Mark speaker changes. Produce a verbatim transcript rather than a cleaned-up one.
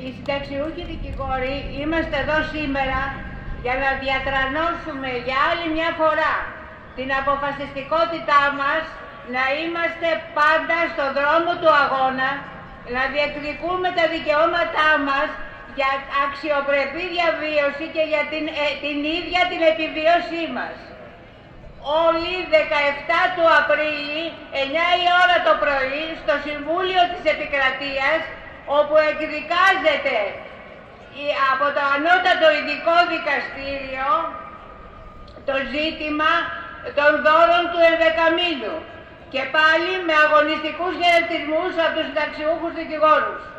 Speaker 1: Οι συνταξιούχοι δικηγόροι είμαστε εδώ σήμερα για να διατρανώσουμε για άλλη μια φορά την αποφασιστικότητά μας να είμαστε πάντα στον δρόμο του αγώνα, να διεκδικούμε τα δικαιώματά μας για αξιοπρεπή διαβίωση και για την, ε, την ίδια την επιβίωσή μας. Όλοι δεκαεφτά του Απρίλη, εννιά η ώρα το πρωί, στο Συμβούλιο της Επικρατείας, όπου εκδικάζεται από το Ανώτατο Ειδικό Δικαστήριο το ζήτημα των δώρων του ενδεκαμήνου. Και πάλι με αγωνιστικούς χαιρετισμούς από τους συνταξιούχους δικηγόρους.